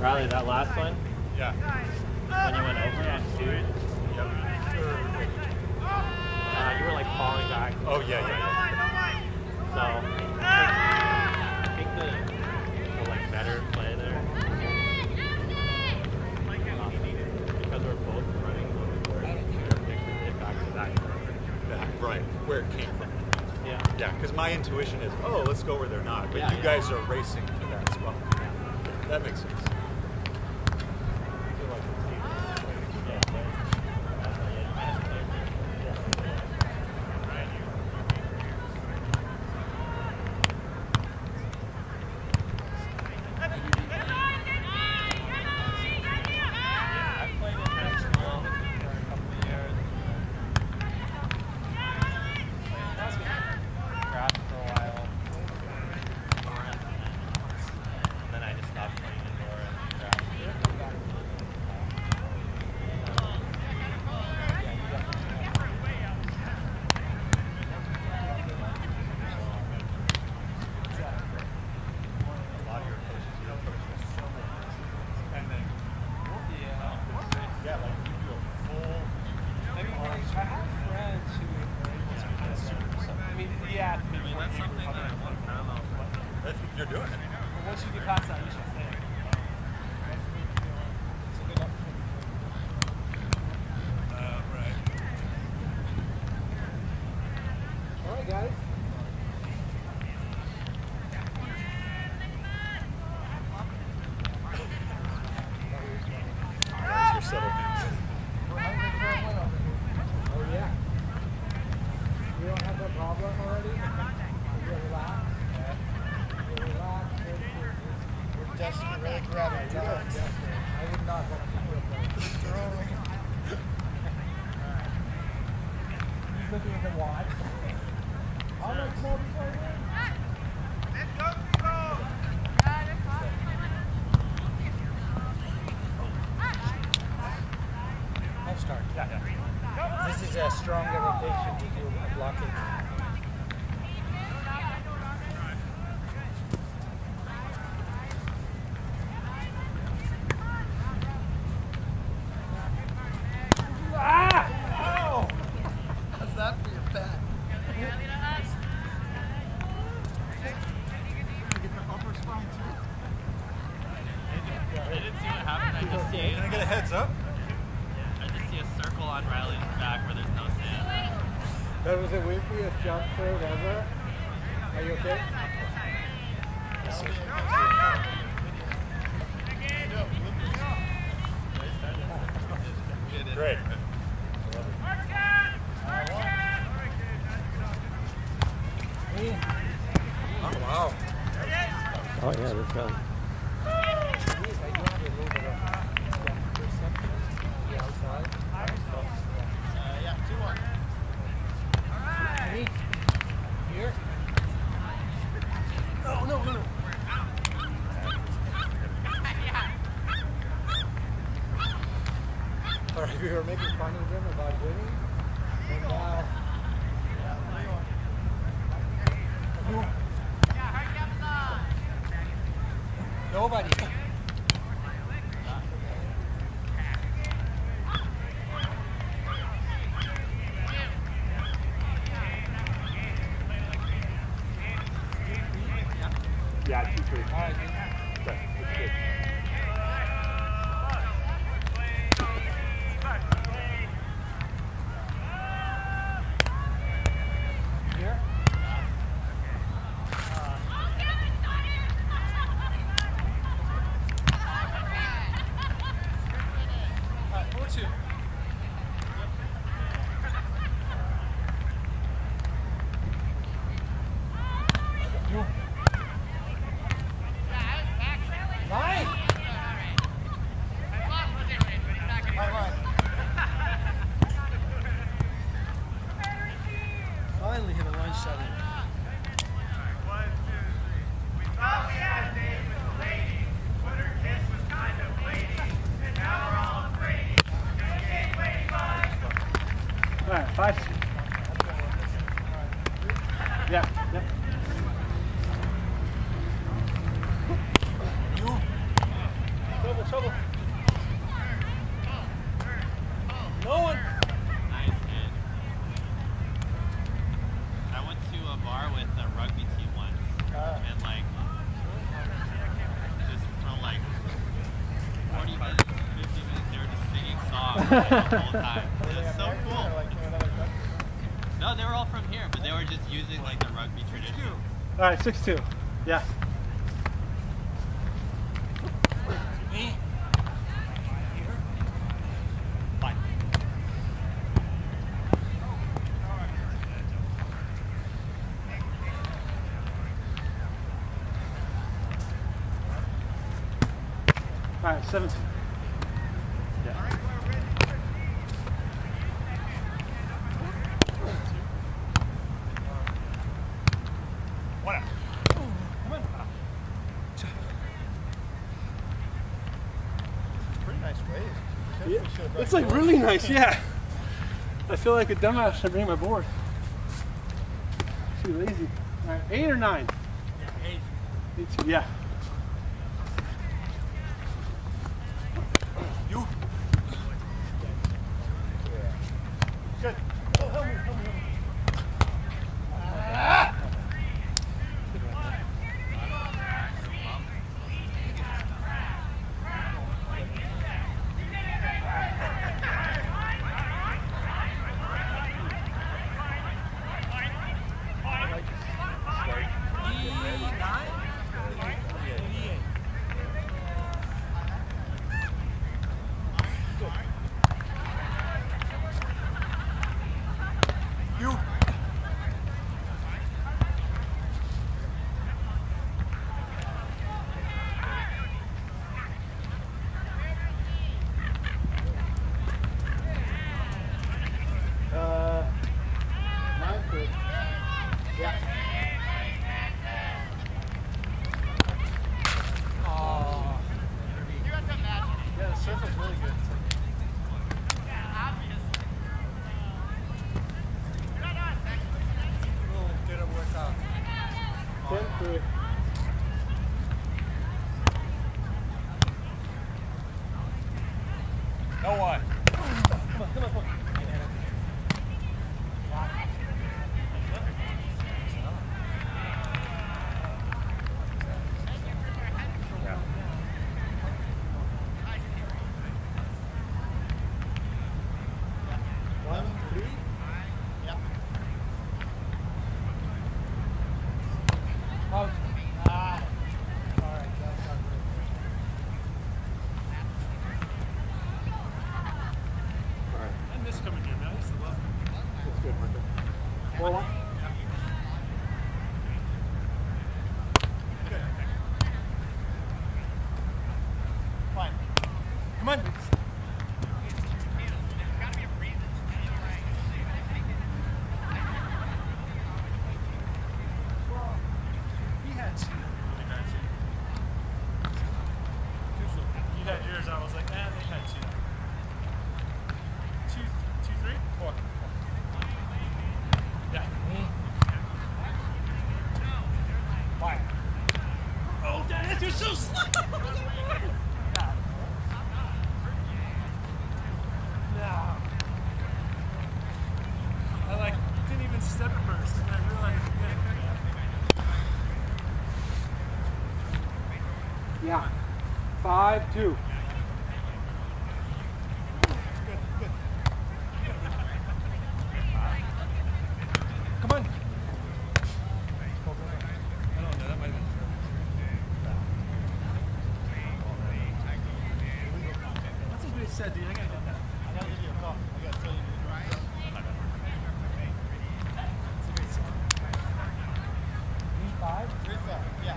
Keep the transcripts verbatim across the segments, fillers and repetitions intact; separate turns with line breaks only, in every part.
Riley, that last one?
Yeah.
When you went over on two?
Yep.
Uh, you were like falling back.
Oh, yeah, yeah, yeah.
So, I think the, the like better play there, um, because we're both running over, it back to that.
That, right, where it came from.
Yeah.
Yeah, because my intuition is, oh, let's go where they're not. But
Yeah,
you
yeah.
guys are racing to that spot. That makes sense. You're doing it.
Well, once you get past that, you should stay. It's a good opportunity.
Uh, right.
All right, guys.
That's your settlement.
We're hungry for a win over here. Oh, yeah. You don't have that problem already? You're relaxed? You're relaxed. We're desperate. Really grabbing times. I would not want to be with them. He's looking at the watch. How much more before we win? Let's go, people! I'll start. Yeah, yeah. This is a stronger rotation to do a blocking.
Can I get a heads up?
I just see a circle on Riley's back where there's no sand.
That was the windiest jump throw ever. Are you okay?
Great. Oh, wow.
Oh yeah, that's done.
No, no, no. All right, we were making fun of them about winning, and now nobody.
Yeah, two, three.
All right.
Okay, that's good.
Here. All right, pull two. Nice.
the whole time. It was so cool. No, they were all from here, but they were just using like the rugby tradition.
All right, six two. Yeah.
Me?
Fine.
All right, seven two. Yeah.
What up? Pretty nice wave.
Yeah. It's like really nice, yeah. I feel like a dumbass to bring my board. Too lazy. All right, eight or nine?
Yeah, eight.
Eight two, yeah.
You. Good. Oh, help me, help me, help me. Ah! You.
Uh, nine three. Yeah.
Oh. Yeah, the surf is really good. Did it work out?
ten three.
No one.
One three.
Yep.
Out. Ah. All right, that's not good.
I miss coming here, man. I used to love it.
That's good, Marco. Four one.
Good. Fine. Come on. He had two really bad two. You had yours, I was like, eh, they had two. Two, two, three, four. Yeah. Fine. Oh, Dennis, you're so slow. No. I like didn't even step first, and I realized. Yeah.
Yeah. Five two.
Good, good. Come on. I don't know. That might have been. That's what they said, dude. I gotta get that. I gotta give you a call. I gotta tell you.
Three five.
Three five. Yeah.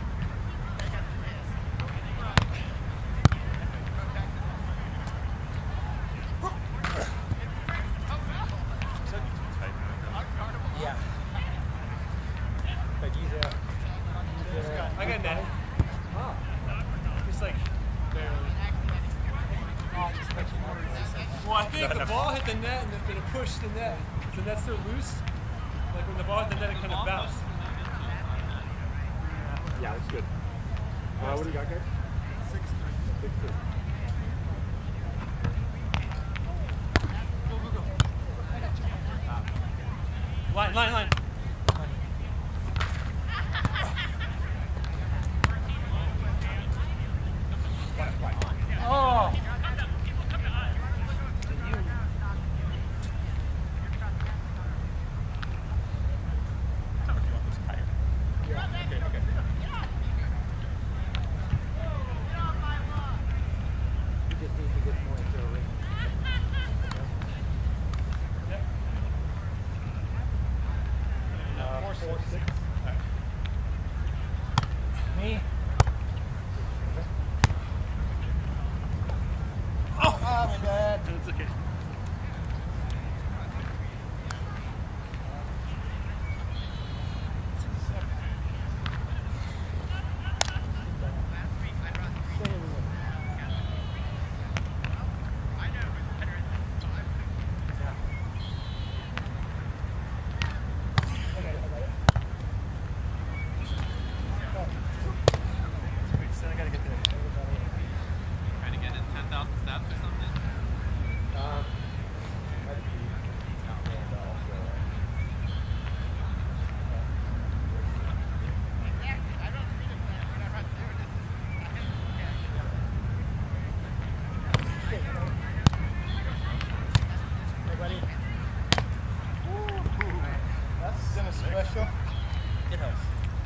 Yeah.
But he's a. He's a
I got that.
oh.
Just like barely.
Oh, just makes you more resistant.
Well, I think the ball hit the net and then it pushed the net. Is the net still loose? Like when the ball hit the net, it kind of bounced.
Yeah, that's good. Uh, what do you got, guys?
Six three.
Six three.
Go, go, go. Line, line, line. Oh! me.
Oh, my bad.
It's okay.
Trying to get in ten thousand steps or something?
Um, Hey, buddy. That's dinner special. Good house.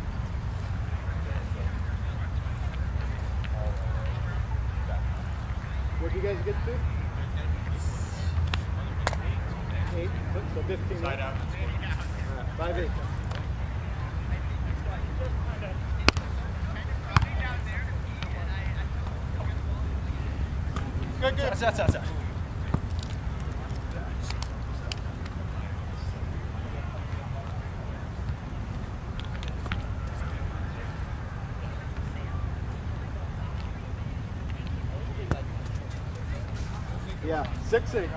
What'd you guys get to? Eight, so fifteen.
Side out.
Uh, five eight. Good, good.
That's, that's, that's, that's.
Yeah, six eight.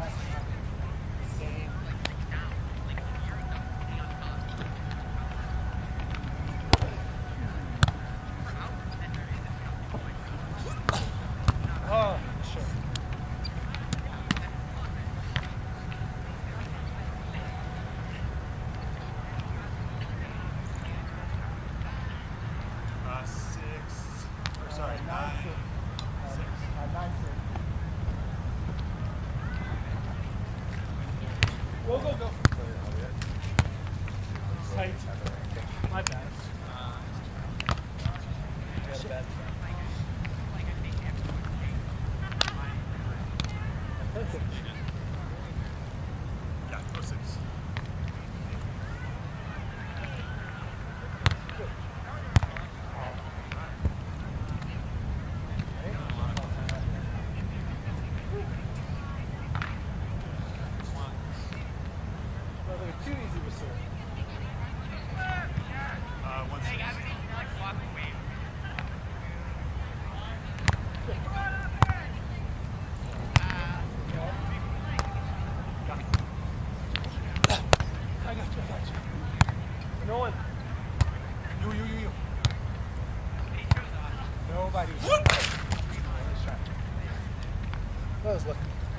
Oh, sure. Uh, six. Or sorry, nine. Six.
Uh, nine six.
Go, go, go. Tight. My bad. Shit. Bad. Yeah, go six.
Too easy to serve.
Uh, one six.
I got you, I got you. No one. You, you, you, you. Nobody. Nice try. That was lucky.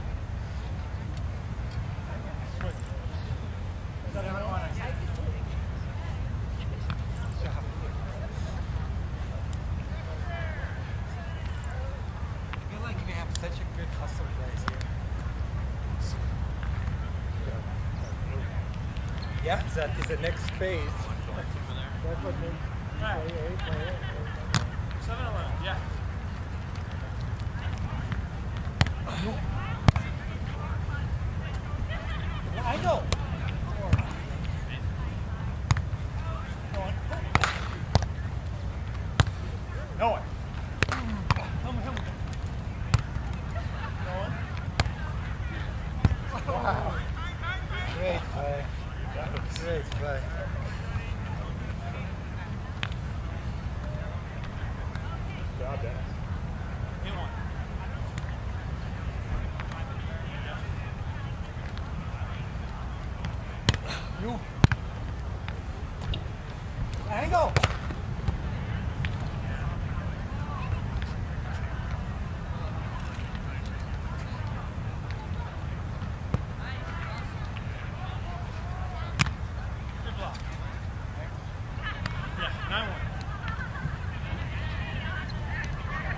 I feel like you have such a good hustle place here. Yeah, that is the next phase. That's what makes
Alright.
play eight, play eight, play eight.
seven eleven, yeah.
I know.
No one. Help me, help me. No one.
Wow. Great play. Great play.
Job, Dennis. In one.
You. Angle.
Good block. Yeah, nine one.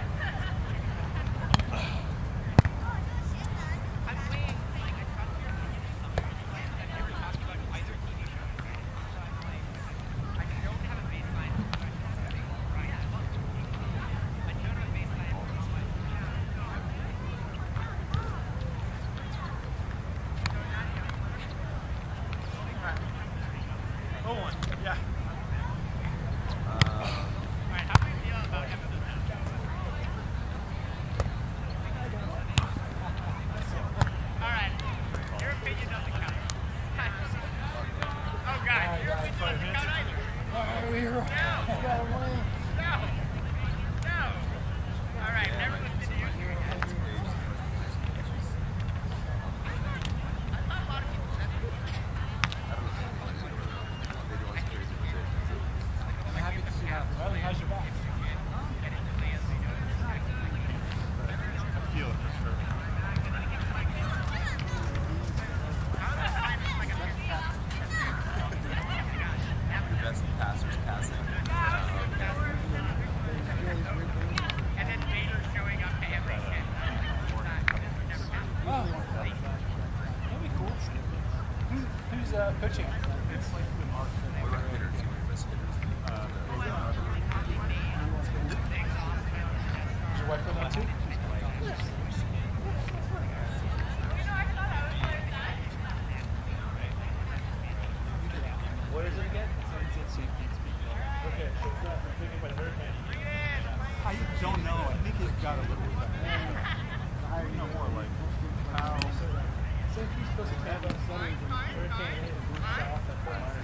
he's got a little bit better.
You know, more like how.
I think he's supposed to have that center and hurricane and boost off.